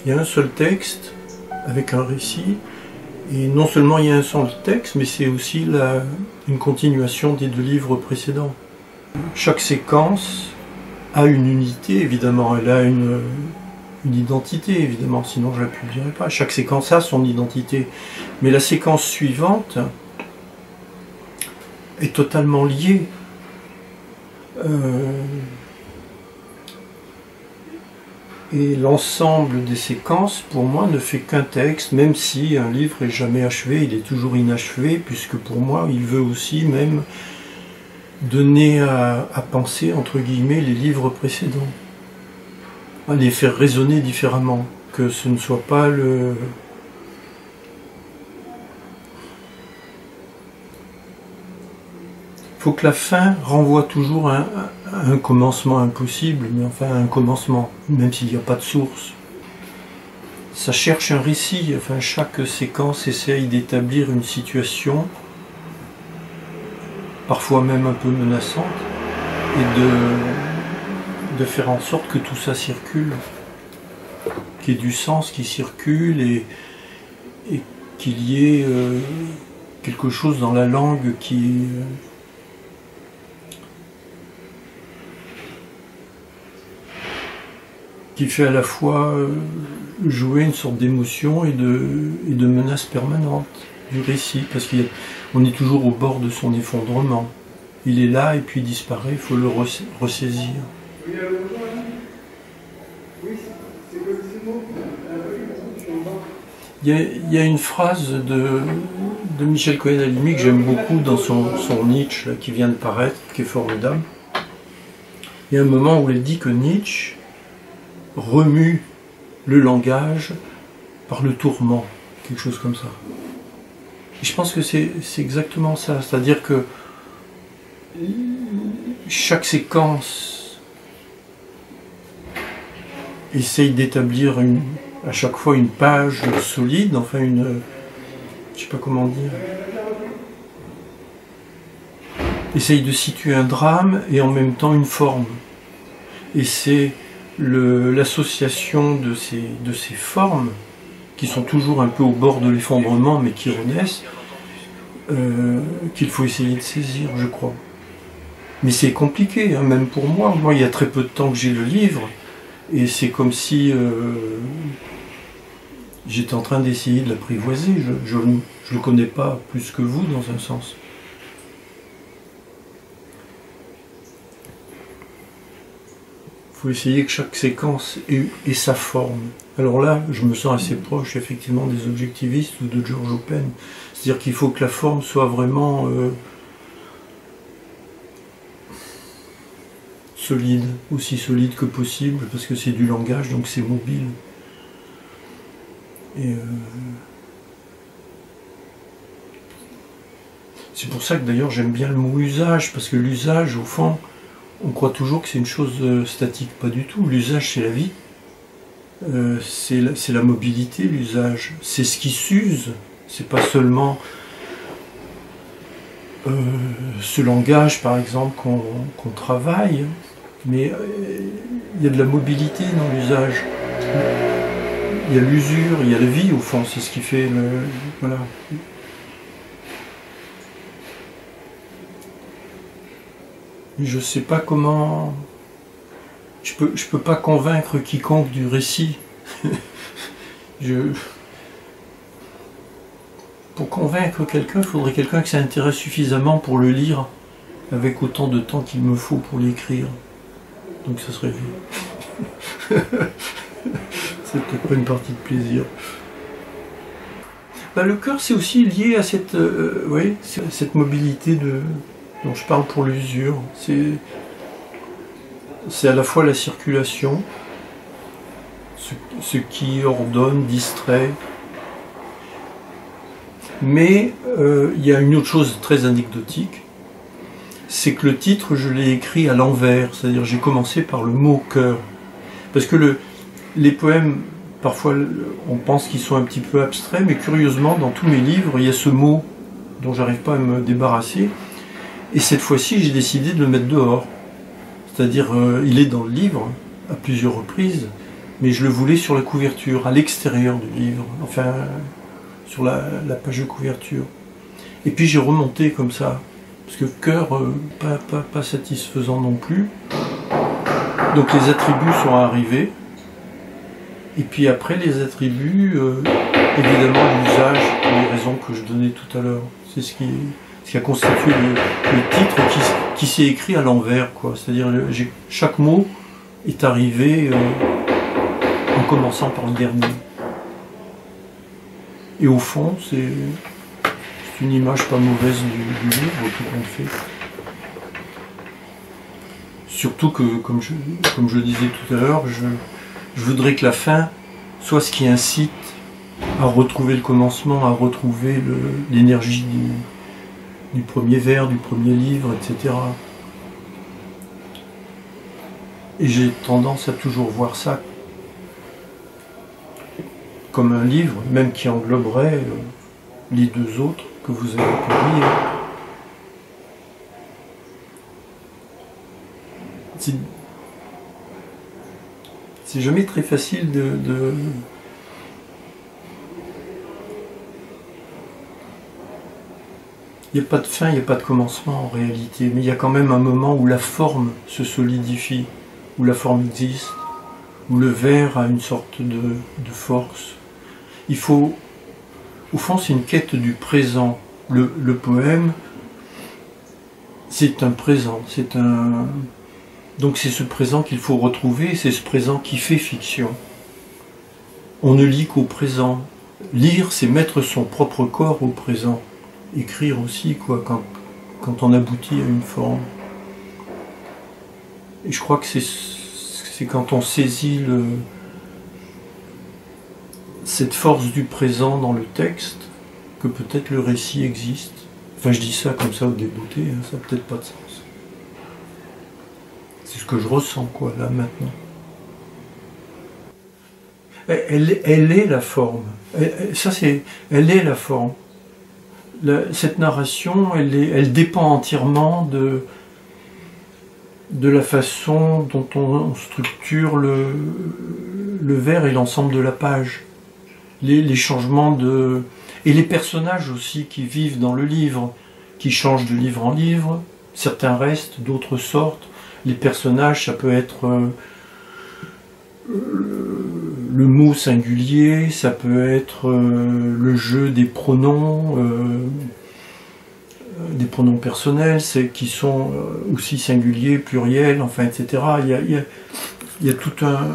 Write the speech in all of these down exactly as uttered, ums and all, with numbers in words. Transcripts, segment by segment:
Il y a un seul texte avec un récit, et non seulement il y a un seul texte, mais c'est aussi la, une continuation des deux livres précédents. Chaque séquence a une unité, évidemment, elle a une, une identité, évidemment, sinon je ne la publierai pas. Chaque séquence a son identité, mais la séquence suivante est totalement liée. Euh, et l'ensemble des séquences, pour moi, ne fait qu'un texte, même si un livre est jamais achevé, il est toujours inachevé, puisque pour moi, il veut aussi même donner à, à penser, entre guillemets, les livres précédents, à les faire résonner différemment, que ce ne soit pas le... Il faut que la fin renvoie toujours à un, à un commencement impossible, mais enfin à un commencement, même s'il n'y a pas de source. Ça cherche un récit, enfin chaque séquence essaye d'établir une situation, parfois même un peu menaçante, et de, de faire en sorte que tout ça circule, qu'il y ait du sens qui circule et, et qu'il y ait euh, quelque chose dans la langue qui... Euh, qui fait à la fois jouer une sorte d'émotion et de, et de menace permanente du récit, parce qu'on est toujours au bord de son effondrement. Il est là et puis il disparaît, il faut le ressaisir. Il y a, il y a une phrase de, de Michel Cohen-Halimi que j'aime beaucoup dans son, son Nietzsche, là, qui vient de paraître, qui est formidable. Il y a un moment où elle dit que Nietzsche remue le langage par le tourment, quelque chose comme ça. Et je pense que c'est exactement ça, c'est-à-dire que chaque séquence essaye d'établir à chaque fois une page solide, enfin une... je sais pas comment dire... essaye de situer un drame et en même temps une forme. Et c'est l'association de ces, de ces formes, qui sont toujours un peu au bord de l'effondrement, mais qui renaissent, euh, qu'il faut essayer de saisir, je crois. Mais c'est compliqué, hein, même pour moi. Moi, il y a très peu de temps que j'ai le livre, et c'est comme si euh, j'étais en train d'essayer de l'apprivoiser. Je ne le connais pas plus que vous, dans un sens. Il faut essayer que chaque séquence ait, ait sa forme. Alors là, je me sens assez proche, effectivement, des objectivistes ou de George Open. C'est-à-dire qu'il faut que la forme soit vraiment euh, solide, aussi solide que possible, parce que c'est du langage, donc c'est mobile. Et euh, c'est pour ça que d'ailleurs j'aime bien le mot usage, parce que l'usage, au fond, on croit toujours que c'est une chose statique, pas du tout. L'usage, c'est la vie. Euh, c'est la, la mobilité, l'usage. C'est ce qui s'use. C'est pas seulement euh, ce langage, par exemple, qu'on qu'on travaille, mais il euh, y a de la mobilité dans l'usage. Il y a l'usure, il y a la vie, au fond. C'est ce qui fait le... Voilà. Je ne sais pas comment... Je peux, je peux pas convaincre quiconque du récit. je... Pour convaincre quelqu'un, il faudrait quelqu'un qui s'intéresse suffisamment pour le lire, avec autant de temps qu'il me faut pour l'écrire. Donc ça serait vu. C'est peut-être pas une partie de plaisir. Ben, le cœur, c'est aussi lié à cette, euh, oui, cette mobilité de... dont je parle pour l'usure. C'est à la fois la circulation, ce, ce qui ordonne, distrait, mais euh, il y a une autre chose très anecdotique, c'est que le titre, je l'ai écrit à l'envers, c'est-à-dire j'ai commencé par le mot cœur. Parce que le, les poèmes, parfois on pense qu'ils sont un petit peu abstraits, mais curieusement, dans tous mes livres, il y a ce mot dont j'arrive pas à me débarrasser. Et cette fois-ci, j'ai décidé de le mettre dehors. C'est-à-dire, euh, il est dans le livre, à plusieurs reprises, mais je le voulais sur la couverture, à l'extérieur du livre, enfin sur la, la page de couverture. Et puis j'ai remonté comme ça, parce que cœur, euh, pas, pas, pas satisfaisant non plus. Donc les attributs sont arrivés, et puis après les attributs, euh, évidemment l'usage, pour les raisons que je donnais tout à l'heure. C'est ce qui, ce qui a constitué le, le titre qui, qui s'est écrit à l'envers, quoi. C'est-à-dire chaque mot est arrivé euh, en commençant par le dernier. Et au fond, c'est une image pas mauvaise du, du livre, tout compte fait. Surtout que, comme je, comme je le disais tout à l'heure, je, je voudrais que la fin soit ce qui incite à retrouver le commencement, à retrouver l'énergie du, du premier vers, du premier livre, et cetera. Et j'ai tendance à toujours voir ça comme un livre, même qui engloberait les deux autres que vous avez publiés. C'est jamais très facile de, de... Il n'y a pas de fin, il n'y a pas de commencement en réalité, mais il y a quand même un moment où la forme se solidifie, où la forme existe, où le vers a une sorte de, de force. Il faut... Au fond, c'est une quête du présent. Le, le poème, c'est un présent, c'est un... Donc c'est ce présent qu'il faut retrouver, c'est ce présent qui fait fiction. On ne lit qu'au présent. Lire, c'est mettre son propre corps au présent. Écrire aussi, quoi, quand, quand on aboutit à une forme. Et je crois que c'est quand on saisit le, cette force du présent dans le texte que peut-être le récit existe. Enfin, je dis ça comme ça au débouté, hein, ça n'a peut-être pas de sens. C'est ce que je ressens, quoi, là, maintenant. Elle, elle est la forme. Elle, ça, c'est, elle est la forme. La, cette narration, elle, est, elle dépend entièrement de, de la façon dont on, on structure le, le vers et l'ensemble de la page. Les, les changements de... Et les personnages aussi qui vivent dans le livre, qui changent de livre en livre. Certains restent, d'autres sortent. Les personnages, ça peut être euh, le mot singulier, ça peut être euh, le jeu des pronoms, euh, des pronoms personnels, c'est qui sont aussi singuliers, pluriels, enfin, et cetera. Il y a, il y a, il y a tout un,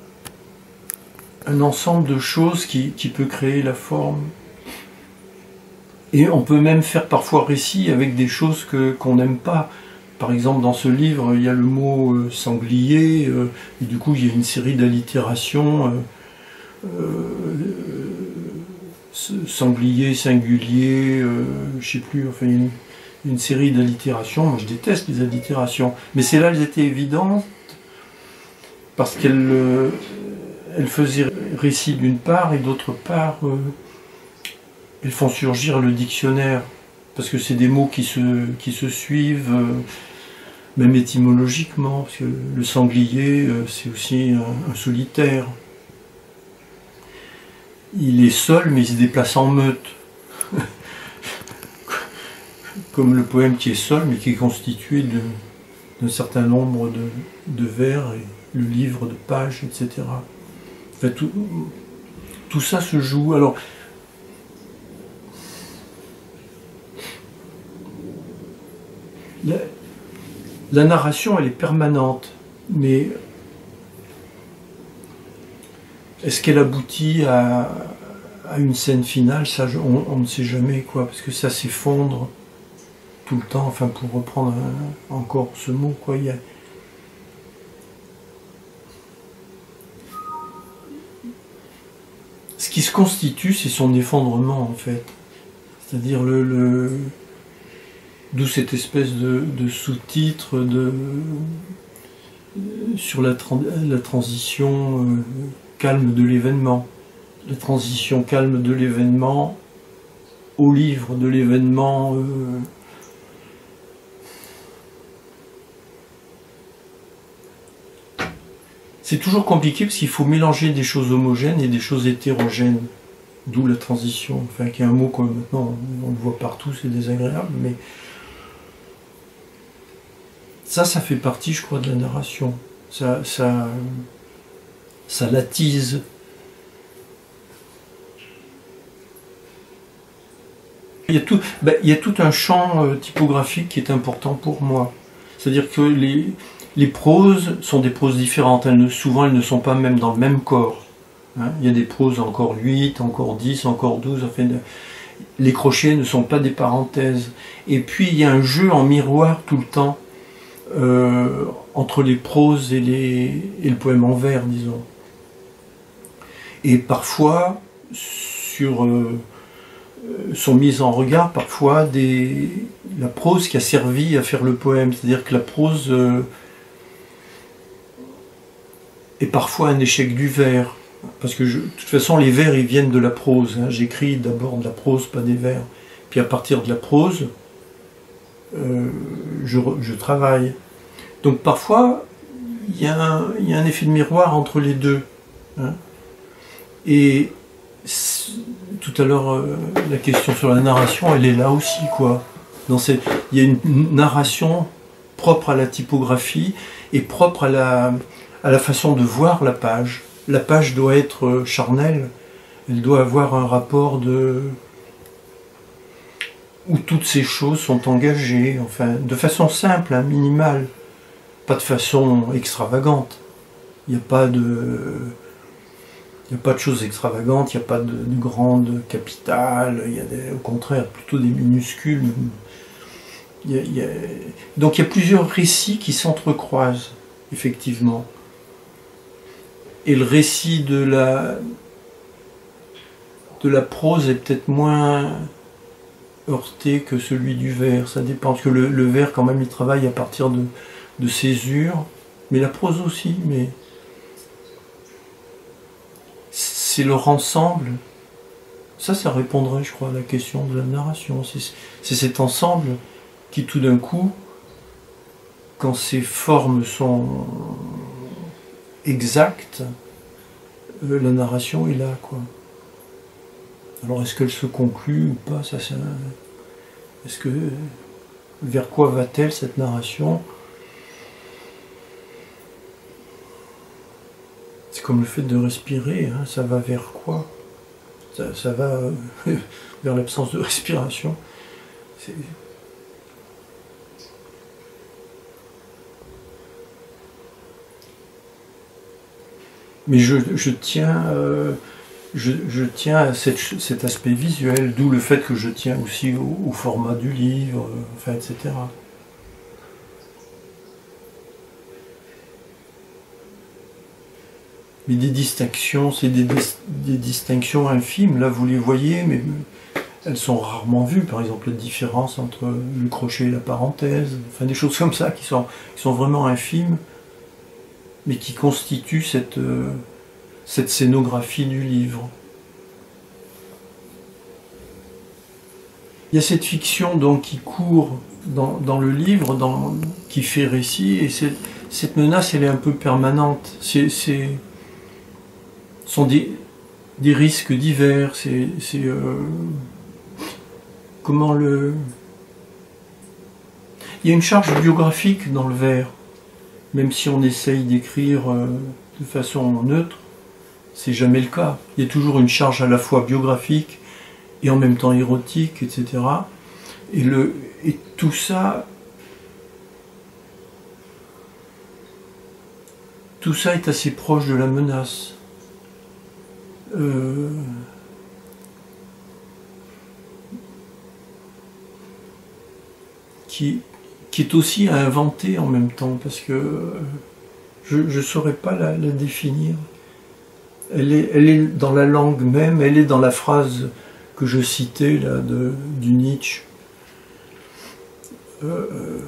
un ensemble de choses qui, qui peut créer la forme. Et on peut même faire parfois récit avec des choses que, qu'on n'aime pas. Par exemple, dans ce livre, il y a le mot euh, sanglier, euh, et du coup, il y a une série d'allitérations. Euh, euh, sanglier, singulier, euh, je sais plus, enfin, une, une série d'allitérations. Moi, je déteste les allitérations. Mais celles-là, elles étaient évidentes, parce qu'elles euh, elles faisaient récit d'une part, et d'autre part, euh, elles font surgir le dictionnaire. Parce que c'est des mots qui se, qui se suivent, euh, même étymologiquement, parce que le sanglier, euh, c'est aussi un, un solitaire. Il est seul, mais il se déplace en meute. Comme le poème qui est seul, mais qui est constitué d'un certain nombre de, de vers, et le livre de pages, et cetera. Enfin, tout, tout ça se joue. Alors, La, la narration, elle est permanente, mais est-ce qu'elle aboutit à, à une scène finale? Ça, on, on ne sait jamais, quoi, parce que ça s'effondre tout le temps, enfin, pour reprendre un, encore ce mot, quoi, il y a... Ce qui se constitue, c'est son effondrement, en fait. C'est-à-dire le... le D'où cette espèce de, de sous-titre de, sur la, la transition euh, calme de l'événement. La transition calme de l'événement au livre de l'événement. Euh, c'est toujours compliqué parce qu'il faut mélanger des choses homogènes et des choses hétérogènes. D'où la transition, enfin, qui est un mot que maintenant on le voit partout, c'est désagréable, mais ça, ça fait partie, je crois, de la narration. Ça, ça, ça l'attise. Il y a tout, ben, il y a tout un champ euh, typographique qui est important pour moi. C'est-à-dire que les, les proses sont des proses différentes. Elles ne, souvent, elles ne sont pas même dans le même corps. Hein, il y a des proses encore huit, encore dix, encore douze. Enfin, les crochets ne sont pas des parenthèses. Et puis, il y a un jeu en miroir tout le temps euh, entre les proses et, les, et le poème en vers, disons. Et parfois, sur, euh, sont mises en regard parfois des, la prose qui a servi à faire le poème. C'est-à-dire que la prose euh, est parfois un échec du vers. Parce que, je, de toute façon, les vers, ils viennent de la prose. Hein. J'écris d'abord de la prose, pas des vers. Puis à partir de la prose, euh, je, je travaille. Donc parfois, il y, y a un effet de miroir entre les deux. Hein. Et tout à l'heure, euh, la question sur la narration, elle est là aussi, quoi. Dans ces, il y a une narration propre à la typographie et propre à la, à la façon de voir la page. La page doit être charnelle, elle doit avoir un rapport de où toutes ces choses sont engagées, enfin, de façon simple, hein, minimale, pas de façon extravagante. Il n'y a pas de, il n'y a pas de choses extravagantes, il n'y a pas de, de grandes capitales, il y a des, au contraire plutôt des minuscules. Il y a, il y a, donc il y a plusieurs récits qui s'entrecroisent, effectivement. Et le récit de la, de la prose est peut-être moins heurté que celui du vers. Ça dépend, parce que le, le vers, quand même, il travaille à partir de, de césures, mais la prose aussi. Mais c'est leur ensemble. Ça, ça répondrait, je crois, à la question de la narration. C'est cet ensemble qui, tout d'un coup, quand ces formes sont exacte, euh, la narration est là, quoi. Alors est-ce qu'elle se conclut ou pas, ça c'est un... Est-ce que vers quoi va-t-elle cette narration? C'est comme le fait de respirer, hein, ça va vers quoi? Ça, ça va euh, vers l'absence de respiration. C'est... Mais je, je tiens, euh, je, je tiens à cette, cet aspect visuel, d'où le fait que je tiens aussi au, au format du livre, enfin, et cetera. Mais des distinctions, c'est des, des distinctions infimes, là vous les voyez, mais elles sont rarement vues. Par exemple, la différence entre le crochet et la parenthèse, enfin des choses comme ça qui sont, qui sont vraiment infimes, mais qui constitue cette, euh, cette scénographie du livre. Il y a cette fiction donc qui court dans, dans le livre, dans, qui fait récit, et cette, cette menace, elle est un peu permanente. C'est, c'est, sont des, des risques divers, c'est, c'est euh, comment le... Il y a une charge biographique dans le vers. Même si on essaye d'écrire euh, de façon neutre, c'est jamais le cas. Il y a toujours une charge à la fois biographique et en même temps érotique, et cetera. Et, le, et tout ça, tout ça est assez proche de la menace. Euh, qui qui est aussi à inventer en même temps, parce que je ne saurais pas la, la définir. Elle est, elle est dans la langue même, elle est dans la phrase que je citais là, de, du Nietzsche. Euh,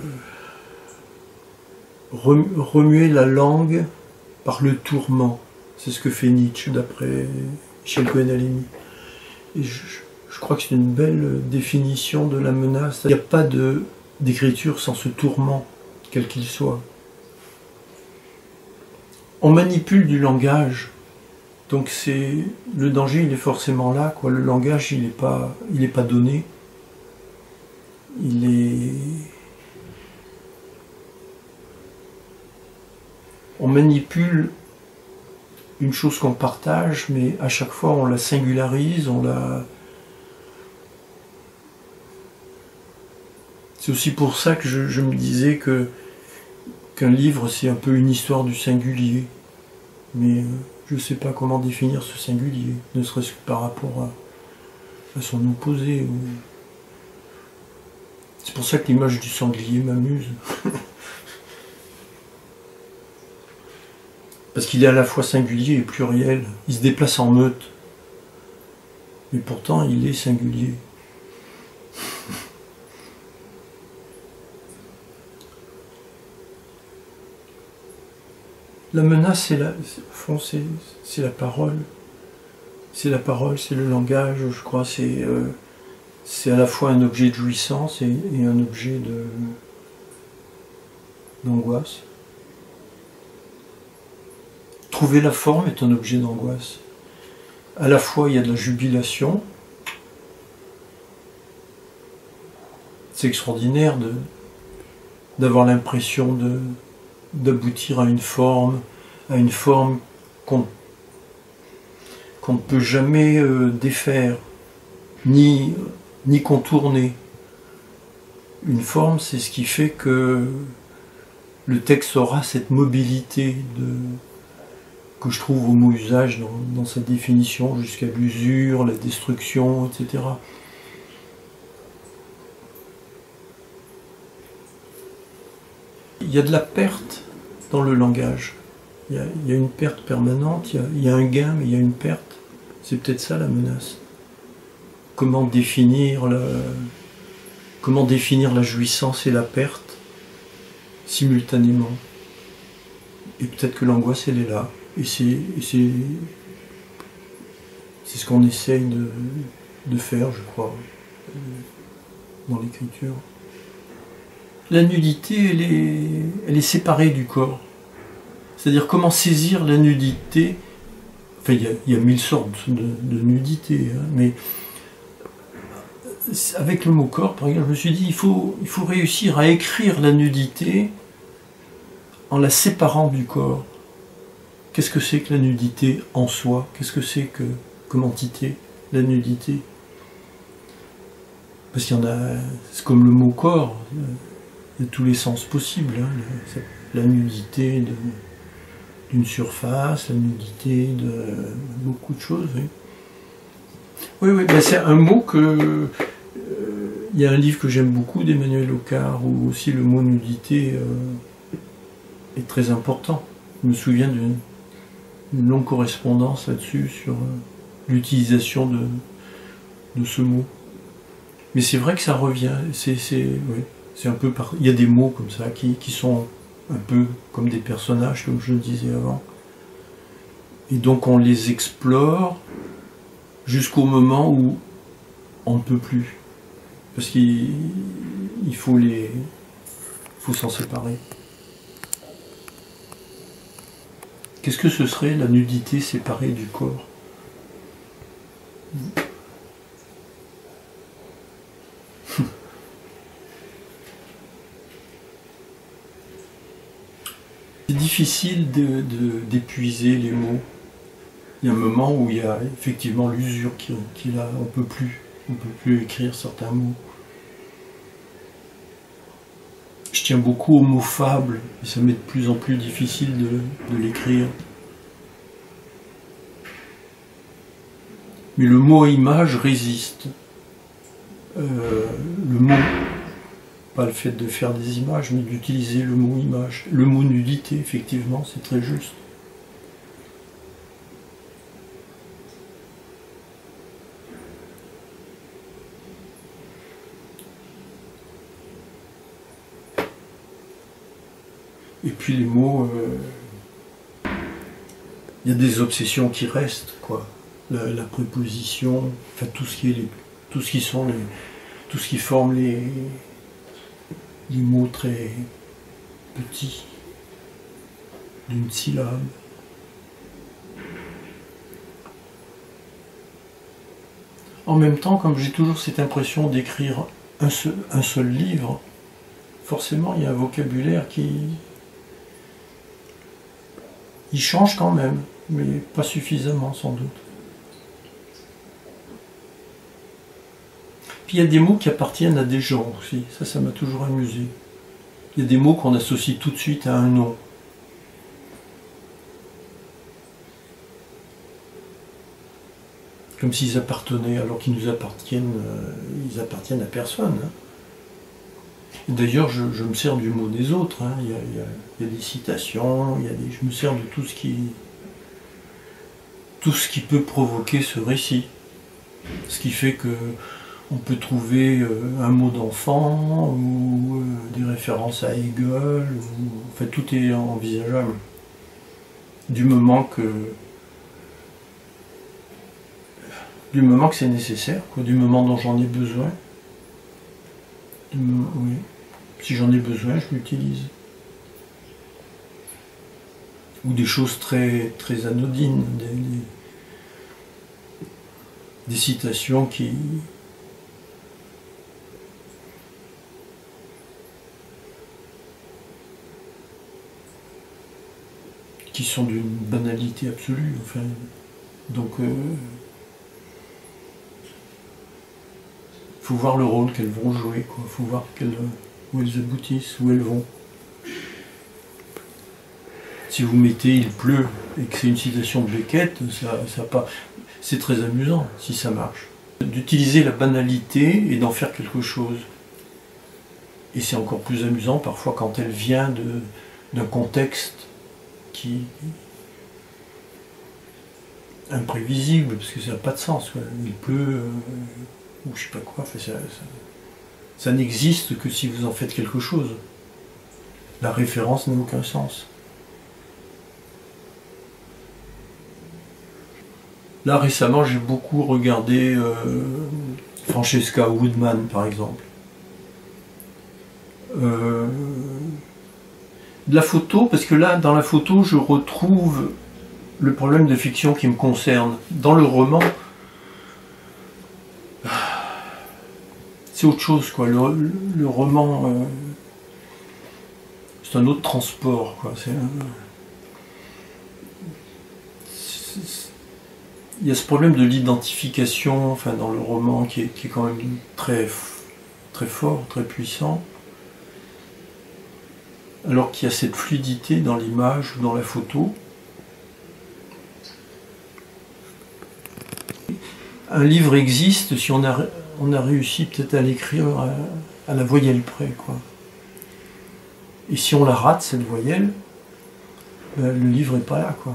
remuer la langue par le tourment, c'est ce que fait Nietzsche d'après Michel Cohen-Halimi. Et je, je crois que c'est une belle définition de la menace. Il n'y a pas de d'écriture sans ce tourment, quel qu'il soit. on manipule du langage. Donc c'est le danger, il est forcément là, quoi. Le langage, il n'est pas, il est pas donné. Il est... On manipule une chose qu'on partage, mais à chaque fois on la singularise, on la... C'est aussi pour ça que je, je me disais que qu'un livre c'est un peu une histoire du singulier. Mais euh, je ne sais pas comment définir ce singulier, ne serait-ce que par rapport à, à son opposé. Ou... C'est pour ça que l'image du sanglier m'amuse. Parce qu'il est à la fois singulier et pluriel. Il se déplace en meute. Mais pourtant, il est singulier. La menace, c'est la, au fond, c'est la parole. C'est la parole, c'est le langage, je crois. C'est euh, c'est à la fois un objet de jouissance et, et un objet de d'angoisse. Trouver la forme est un objet d'angoisse. À la fois, il y a de la jubilation. C'est extraordinaire de d'avoir l'impression de d'aboutir à une forme, à une forme qu'on qu'on ne peut jamais euh, défaire, ni, ni contourner. Une forme, c'est ce qui fait que le texte aura cette mobilité de, que je trouve au mot usage dans, dans sa définition, jusqu'à l'usure, la destruction, et cetera. Il y a de la perte dans le langage. Il y a, il y a une perte permanente, il y a, il y a un gain, mais il y a une perte. C'est peut-être ça la menace. Comment définir la, comment définir la jouissance et la perte simultanément. Et peut-être que l'angoisse, elle est là. Et c'est c'est ce qu'on essaye de, de faire, je crois, dans l'écriture. La nudité, elle est, elle est séparée du corps. C'est-à-dire comment saisir la nudité. Enfin, il y a, il y a mille sortes de, de nudité, hein, mais avec le mot corps, par exemple, je me suis dit, il faut, il faut réussir à écrire la nudité en la séparant du corps. Qu'est-ce que c'est que la nudité en soi? Qu'est-ce que c'est que, comme entité, la nudité? Parce qu'il y en a, c'est comme le mot corps, il y a tous les sens possibles, hein, la nudité d'une surface, la nudité de beaucoup de choses. Oui, oui, oui, ben c'est un mot que... Euh, il y a un livre que j'aime beaucoup d'Emmanuel Ocard, où aussi le mot nudité euh, est très important. Je me souviens d'une une longue correspondance là-dessus, sur euh, l'utilisation de, de ce mot. Mais c'est vrai que ça revient, c'est oui, c'est un peu par... il y a des mots comme ça qui, qui sont un peu comme des personnages, comme je le disais avant. Et donc on les explore jusqu'au moment où on ne peut plus. Parce qu'il il faut les... il faut s'en séparer. Qu'est-ce que ce serait la nudité séparée du corps? C'est difficile de, de, d'épuiser les mots. Il y a un moment où il y a effectivement l'usure qui, qui est là, on ne peut plus, on peut plus écrire certains mots. Je tiens beaucoup au mot fable, et ça m'est de plus en plus difficile de, de l'écrire. Mais le mot image résiste. Euh, le mot, pas le fait de faire des images, mais d'utiliser le mot image. Le mot nudité, effectivement, c'est très juste. Et puis les mots, euh, il y a des obsessions qui restent, quoi. La, la préposition, enfin tout ce qui est les, tout ce qui sont les, tout ce qui forme les, les mots très petits d'une syllabe. En même temps, comme j'ai toujours cette impression d'écrire un seul, un seul livre, forcément il y a un vocabulaire qui... il change quand même, mais pas suffisamment sans doute. Puis il y a des mots qui appartiennent à des gens aussi, ça, ça m'a toujours amusé. Il y a des mots qu'on associe tout de suite à un nom. Comme s'ils appartenaient, alors qu'ils nous appartiennent, euh, ils appartiennent à personne. Hein. D'ailleurs, je, je me sers du mot des autres. Hein. Il, y a, il, y a, il y a des citations, il y a des, je me sers de tout ce qui, tout ce qui peut provoquer ce récit. Ce qui fait que on peut trouver euh, un mot d'enfant ou euh, des références à Hegel. Ou, en fait, tout est envisageable. Du moment que du moment que c'est nécessaire, quoi, du moment dont j'en ai besoin. Du, oui. Si j'en ai besoin, je l'utilise. Ou des choses très, très anodines, des, des, des citations qui... qui sont d'une banalité absolue. Enfin, donc, euh, faut voir le rôle qu'elles vont jouer, quoi. Faut voir où elles aboutissent, où elles vont. Si vous mettez il pleut et que c'est une citation de Beckett, ça, ça pas... c'est très amusant si ça marche. D'utiliser la banalité et d'en faire quelque chose. Et c'est encore plus amusant parfois quand elle vient d'un contexte qui imprévisible, parce que ça n'a pas de sens, quoi. Il pleut, euh, ou je sais pas quoi, enfin, ça, ça, ça n'existe que si vous en faites quelque chose. La référence n'a aucun sens. Là récemment j'ai beaucoup regardé euh, Francesca Woodman par exemple. Euh, de la photo, parce que là dans la photo je retrouve le problème de fiction qui me concerne. Dans le roman, c'est autre chose, quoi. Le, le roman, euh, c'est un autre transport, quoi. C'est un... Il y a ce problème de l'identification, enfin, dans le roman qui est, qui est quand même très, très fort, très puissant, alors qu'il y a cette fluidité dans l'image ou dans la photo. Un livre existe si on a, on a réussi peut-être à l'écrire à, à la voyelle près, quoi. Et si on la rate, cette voyelle, ben, le livre n'est pas là, quoi.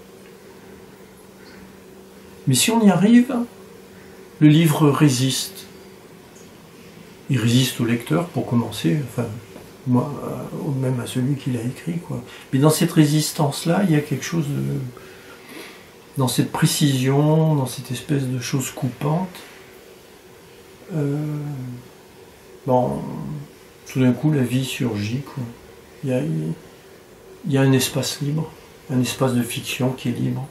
Mais si on y arrive, le livre résiste. Il résiste au lecteur, pour commencer, enfin, moi, même à celui qui l'a écrit, quoi. Mais dans cette résistance-là, il y a quelque chose de... dans cette précision, dans cette espèce de chose coupante. Euh, bon, tout d'un coup, la vie surgit, quoi. Il y a, il y a un espace libre, un espace de fiction qui est libre.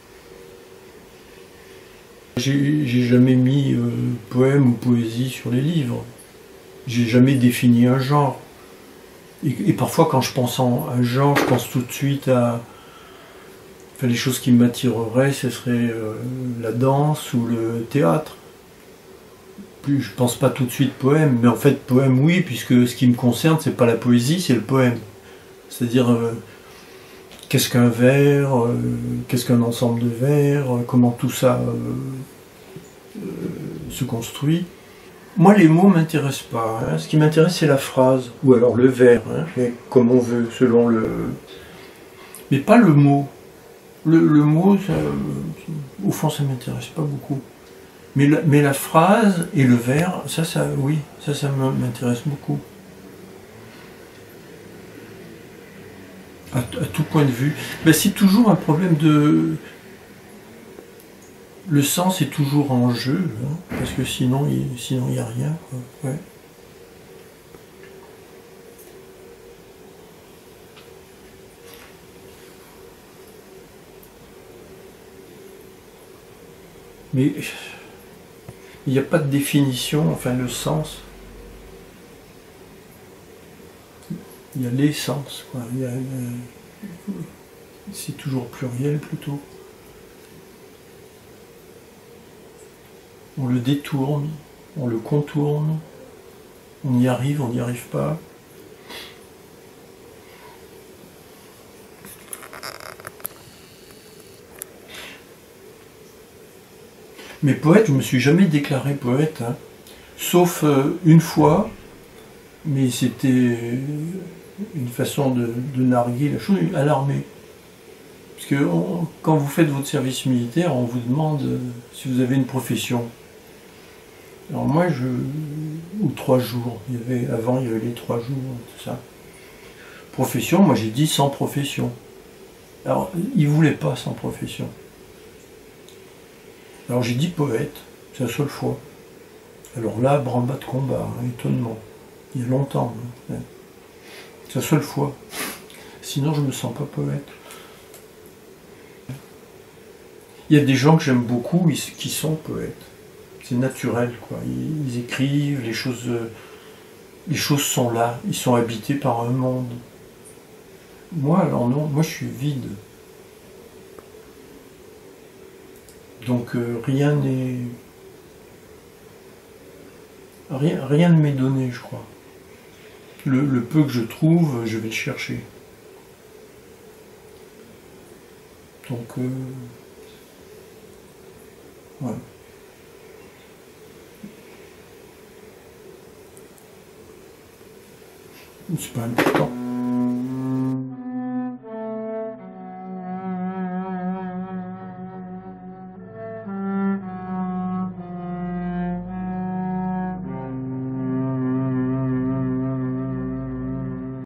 J'ai jamais mis euh, poème ou poésie sur les livres. J'ai jamais défini un genre. Et, et parfois, quand je pense en un genre, je pense tout de suite à... Enfin, les choses qui m'attireraient, ce serait euh, la danse ou le théâtre. Plus, je pense pas tout de suite poème, mais en fait, poème, oui, puisque ce qui me concerne, c'est pas la poésie, c'est le poème. C'est-à-dire... Euh, qu'est-ce qu'un vers, euh, qu'est-ce qu'un ensemble de vers, euh, comment tout ça euh, euh, se construit. Moi, les mots ne m'intéressent pas. Hein. Ce qui m'intéresse, c'est la phrase, ou alors le vers, hein, et comme on veut, selon le... Mais pas le mot. Le, le mot, ça, au fond, ça ne m'intéresse pas beaucoup. Mais la, mais la phrase et le vers, ça, ça, oui, ça, ça m'intéresse beaucoup. À, à tout point de vue. Ben, c'est toujours un problème de... Le sens est toujours en jeu, hein, parce que sinon il sinon, il n'y a rien, quoi. Ouais. Mais Il n'y a pas de définition, enfin le sens. Il y a l'essence, quoi. Il y a, euh, c'est toujours pluriel plutôt. On le détourne, on le contourne, on y arrive, on n'y arrive pas. Mais poète, je ne me suis jamais déclaré poète, hein. Sauf euh, une fois, mais c'était une façon de, de narguer la chose, à l'armée. Parce que on, quand vous faites votre service militaire, on vous demande euh, si vous avez une profession. Alors moi, je... ou trois jours, il y avait, avant il y avait les trois jours, tout ça. Profession, moi j'ai dit sans profession. Alors, ils ne voulaient pas sans profession. Alors j'ai dit poète, c'est la seule fois. Alors là, branle-bas de combat, hein, étonnement. Il y a longtemps. Hein. C'est la seule fois. Sinon, je ne me sens pas poète. Il y a des gens que j'aime beaucoup qui sont poètes. C'est naturel, quoi. Ils, ils écrivent, les choses, les choses sont là. Ils sont habités par un monde. Moi, alors non, moi je suis vide. Donc euh, rien n'est... Rien, rien ne m'est donné, je crois. Le, le peu que je trouve, je vais le chercher. Donc... Euh, ouais. C'est pas important.